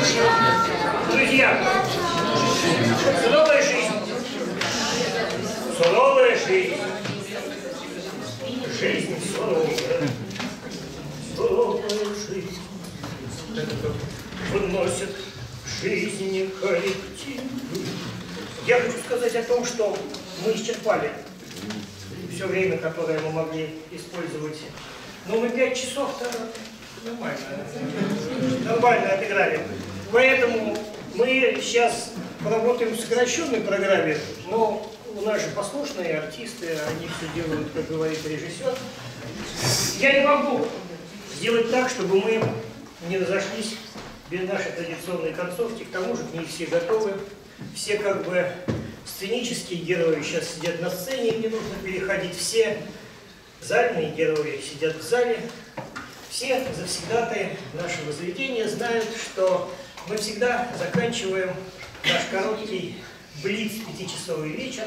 Друзья, суровая жизнь. Суровая жизнь. Жизнь суровая. Суровая жизнь. Выносит жизни коллективы. Я хочу сказать о том, что мы исчерпали все время, которое мы могли использовать. Но мы 5 часов-то нормально отыграли. Поэтому мы сейчас поработаем в сокращенной программе, но у нас же послушные артисты, они все делают, как говорит режиссер. Я не могу сделать так, чтобы мы не разошлись без нашей традиционной концовки. К тому же к ней все готовы. Все как бы сценические герои сейчас сидят на сцене, не нужно переходить. Все зальные герои сидят в зале. Все завсегдатаи нашего заведения знают, что мы всегда заканчиваем наш короткий блиц 5-часовый вечер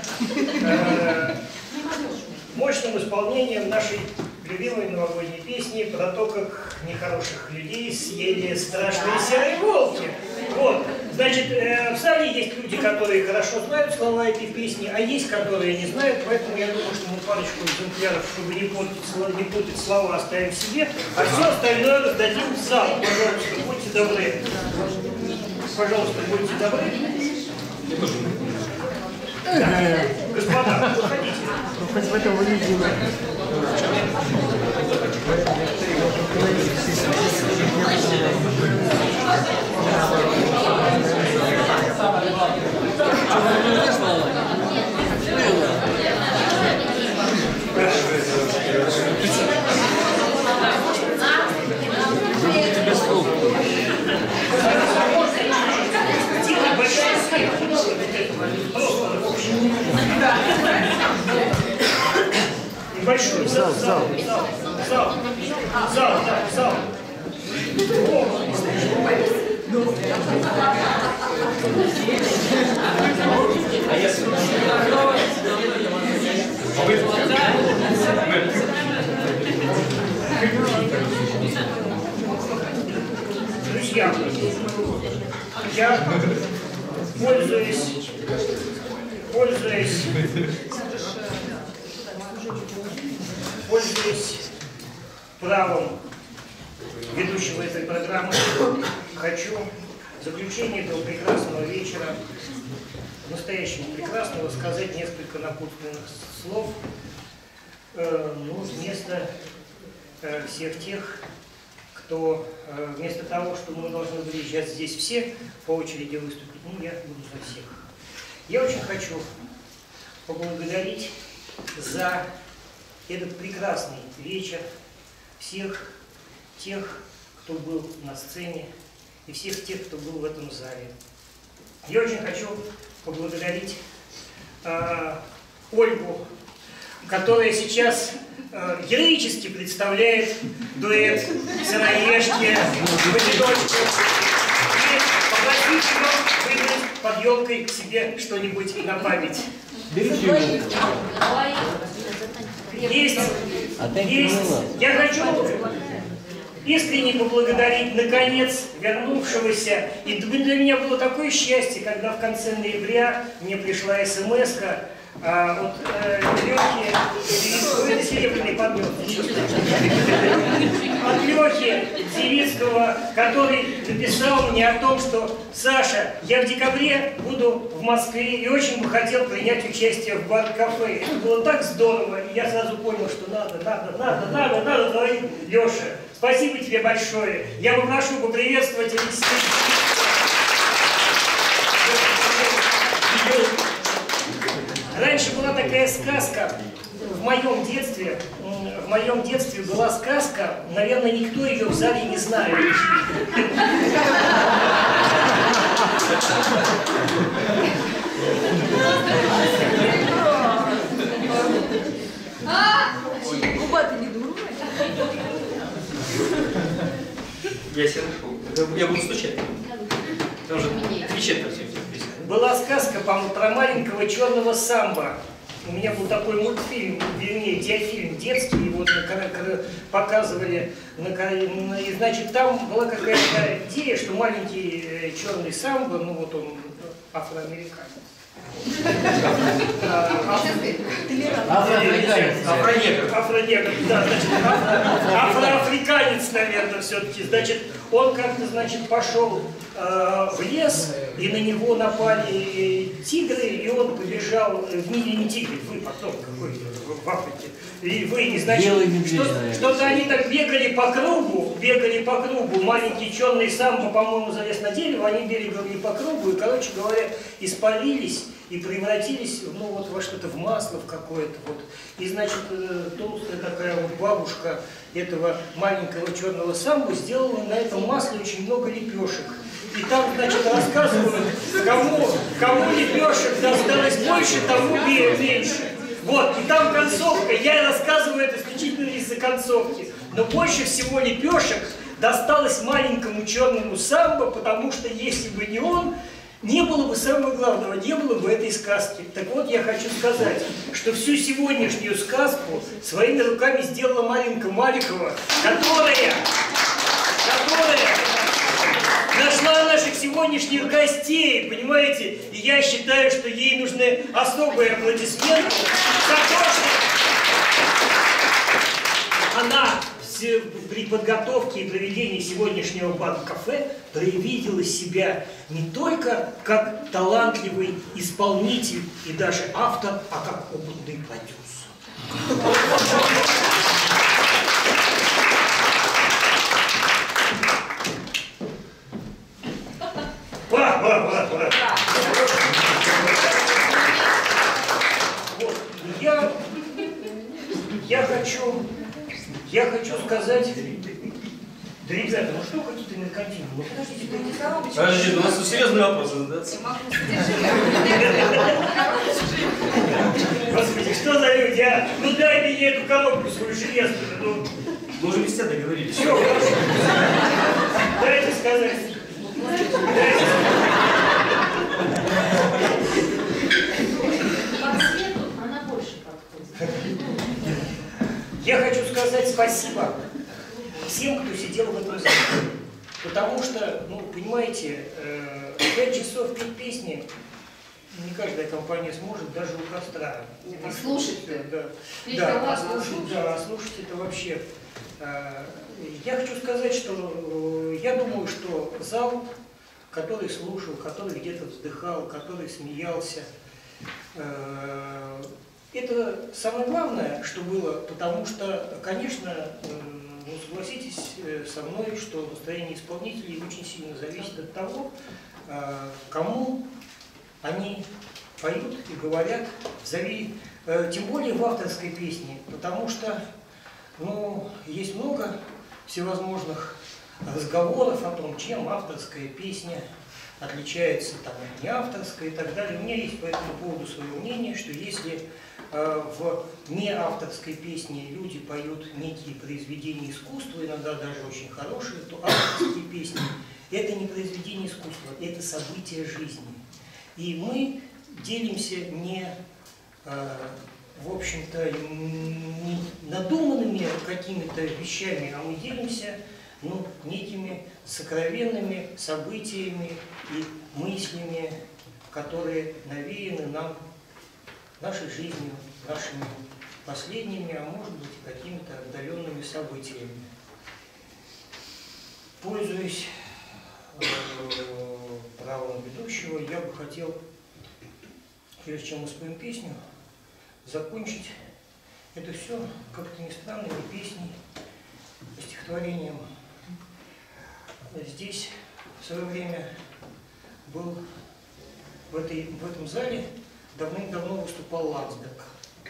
мощным исполнением нашей любимой новогодней песни про то, как нехороших людей съели страшные серые волки. Вот. Значит, в зале есть люди, которые хорошо знают слова этой песни, а есть, которые не знают, поэтому я думаю, что мы парочку экземпляров, чтобы не путать слова, оставим себе, а все остальное раздадим в зал. Пожалуйста, будьте добры. Пожалуйста, будьте добры. Господа, выходите. Хоть в этом выведено. Небольшой зал. Друзья, я пользуясь правом ведущего этой программы, хочу в заключение этого прекрасного вечера, настоящего прекрасного, сказать несколько напутственных слов вместо всех тех, кто вместо того, что мы должны были сейчас здесь все по очереди выступить, я буду за всех. Я очень хочу поблагодарить за этот прекрасный вечер всех тех, кто был на сцене, и всех тех, кто был в этом зале. Я очень хочу поблагодарить Ольгу, которая сейчас героически представляет дуэт «Сыроежки», «Валидочки», и попросить ее выбрать под елкой к себе что-нибудь на память. Есть. Я хочу искренне поблагодарить, наконец, вернувшегося. И для меня было такое счастье, когда в конце ноября мне пришла смс-ка от Лехи, это серебряный подъем, от Лехи Зевицкого, который написал мне о том, что: Саша, я в декабре буду в Москве и очень бы хотел принять участие в бар-кафе. Это было так здорово, и я сразу понял, что надо говорить. Леша, спасибо тебе большое. Я попрошу поприветствовать Алексея. Раньше была такая сказка в моем детстве была сказка, наверное, никто ее в зале не знает. Губа-то не думаешь? Я себе нашел. Я буду стучать. Потому что 3/4 всех песен. Была сказка про маленького черного самбо. У меня был такой мультфильм, вернее, диафильм детский, вот показывали, и, значит, там была какая-то идея, что маленький черный самбо, ну вот он афроамериканец. Афронегр, да, значит, афроафриканец, наверное, все-таки. Значит, он как-то, значит, пошел в лес, и на него напали тигры, и он побежал, в мире не тигры, вы потом какой в Африке, и вы, и, значит, что-то они так бегали по кругу, маленький черный самбо, по-моему, залез на дерево, они бегали по кругу, и, короче говоря, испалились и превратились, ну, вот во что-то, в масло в какое-то, вот. И, значит, толстая такая вот бабушка этого маленького черного самбо сделала на этом масле очень много лепешек. И там, значит, рассказывают, кому лепешек досталось больше, тому меньше. Вот, и там концовка, я рассказываю это исключительно из-за концовки. Но больше всего лепешек досталось маленькому черному самбо, потому что если бы не он, не было бы самого главного, не было бы этой сказки. Так вот, я хочу сказать, что всю сегодняшнюю сказку своими руками сделала Маринка Маликова, которая нашла наших сегодняшних гостей, понимаете? И я считаю, что ей нужны особые аплодисменты за то, что она при подготовке и проведении сегодняшнего банк-кафе проявила себя не только как талантливый исполнитель и даже автор, а как опытный продюсер. Я хочу сказать, да, ребята, ну что какие-то меркантильные, ну подождите, Подождите, у нас серьезные вопросы задаться. Господи, что за люди, а? Ну дай мне эту коробку свою железную, ну. Мы уже без тебя договорились. Все, хорошо. Дайте сказать. Я хочу сказать спасибо всем, кто сидел в этом зале. Потому что, ну, понимаете, 5 часов петь песни не каждая компания сможет, даже у костра. Послушать. Да, слушать это вообще. Я хочу сказать, что я думаю, что зал, который слушал, который где-то вздыхал, который смеялся, это самое главное, что было, потому что, конечно, ну, согласитесь со мной, что настроение исполнителей очень сильно зависит от того, кому они поют и говорят, тем более в авторской песне, потому что, ну, есть много всевозможных разговоров о том, чем авторская песня отличается там, от неавторской и так далее. У меня есть по этому поводу свое мнение, что если в неавторской песне люди поют некие произведения искусства, иногда даже очень хорошие, то авторские песни – это не произведение искусства, это события жизни. И мы делимся не, в общем-то, не надуманными какими-то вещами, а мы делимся, ну, некими сокровенными событиями и мыслями, которые навеяны нам нашей жизнью, нашими последними, а может быть и какими-то отдаленными событиями. Пользуясь правом ведущего, я бы хотел, прежде чем мы споем песню, закончить это все, как-то не странно, не песней, а стихотворением. Здесь в свое время был в этом зале давным-давно выступал Ландсберг.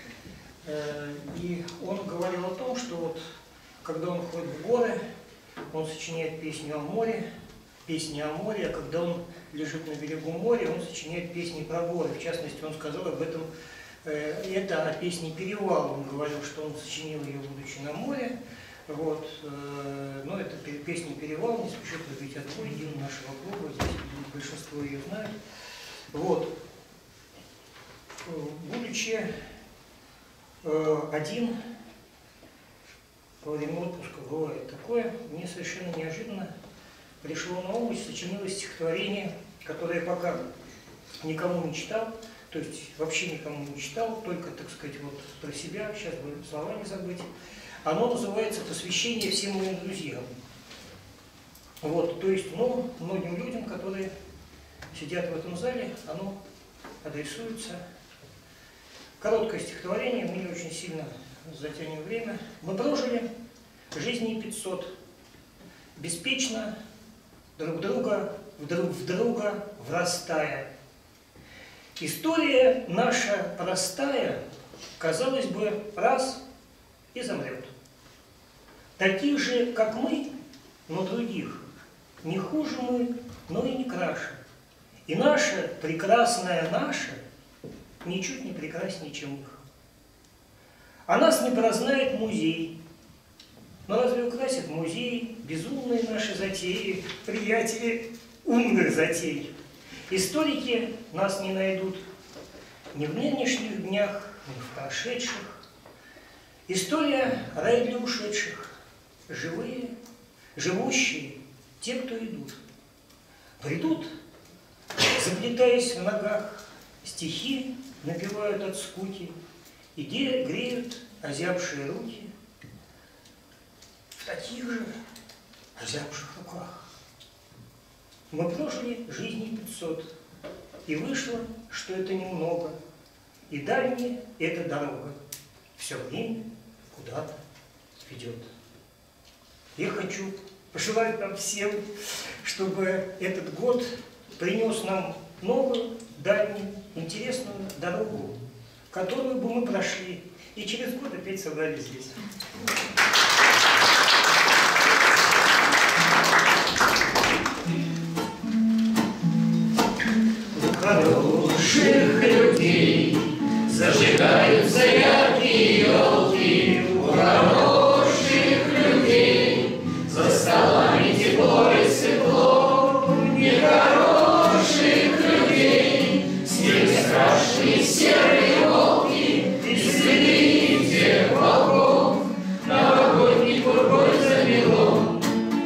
И он говорил о том, что вот, когда он ходит в горы, он сочиняет песню о море, песни о море, а когда он лежит на берегу моря, он сочиняет песни про горы. В частности, он сказал об этом, это о песне «Перевал». Он говорил, что он сочинил ее, будучи на море. Вот. Но это песня «Перевал», не спешу пробить отбой, гимн нашего клуба, здесь большинство ее знает. Вот. Будучи один во время отпуска бывает такое, мне совершенно неожиданно пришло на ум и сочинилось стихотворение, которое я пока никому не читал, то есть вообще никому не читал, только, так сказать, вот про себя, сейчас бы слова не забыть. Оно называется «Посвящение всем моим друзьям». Вот, то есть, ну, многим людям, которые сидят в этом зале, оно адресуется. Короткое стихотворение, мы не очень сильно затянем время. Мы прожили жизни 500, беспечно друг в друга врастая. История наша простая, казалось бы, раз и замрет. Таких же, как мы, но других, не хуже мы, но и не краше. И наше прекрасное наше ничуть не прекраснее, чем их. А нас не прознает музей. Но разве украсит музей безумные наши затеи, приятели умных затей? Историки нас не найдут ни в нынешних днях, ни в прошедших. История – рай для ушедших, живые, живущие, те, кто идут. Придут, заплетаясь в ногах, стихи напевают от скуки, и греют озябшие руки в таких же озябших руках. Мы прожили жизни 500, и вышло, что это немного, и дальняя эта дорога все время куда-то ведет. Я хочу пожелать нам всем, чтобы этот год принес нам новую, дальнюю, интересную дорогу, которую бы мы прошли, и через год опять собрались здесь. Хороших людей зажигаются яркие елки, у хороших людей за столами тепло и светло, нехороших людей снег страшные серые волки и следы тех волков новогодний пургой замело.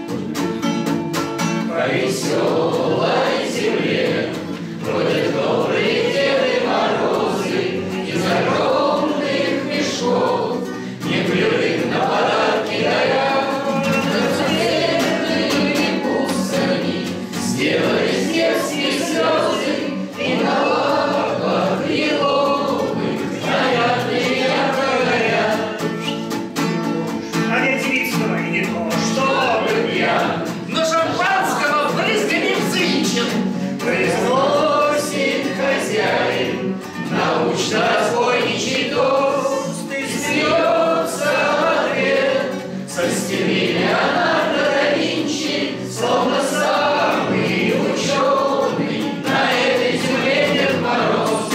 По веселой земле ходят добрые Деды Морозы из огромных мешков, некрылых на подарки даря, разцветными пустыми сделали детские слезы, и на лапах лиловых нарядные ярко горят. А я девица, и не то, Чтобы я, но шампанского брызгами взвинчен, произносит хозяин научно-разбойничий тост, и смеется в ответ со стены Леонардо да Винчи, словно самый ученый на этой земле Дед Мороз.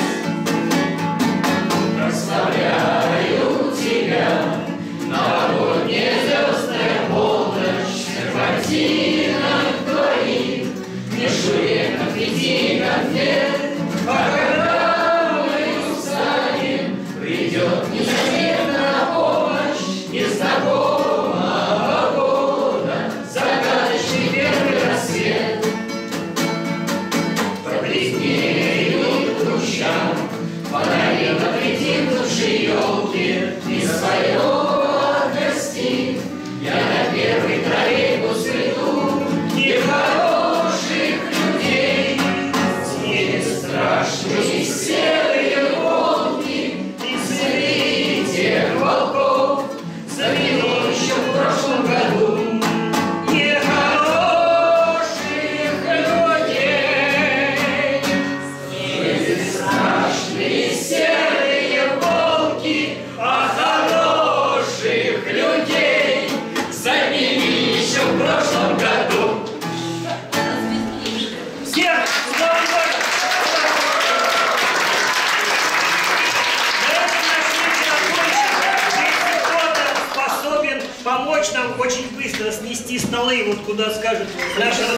Прославляю тебя, новогодняя звездная полночь, сервантинах твоих, между конфетти конфет, а когда мы устанем, придет незаметно на помощь незнакомого года загадочный первый рассвет. Побледнеют лучам фонари на притихнувшей елке, и своего гостей я на первый троллейбус приду. Нехороших людей снили страшные серые волки, и следы тех волков замело еще в прошлом году. Нехороших людей снили страшные серые волки, а хороших людей замели еще в прошлом году. всех с Новым годом! На этом наш вечер окончен. Если кто-то способен помочь нам очень быстро снести столы, вот куда скажет наша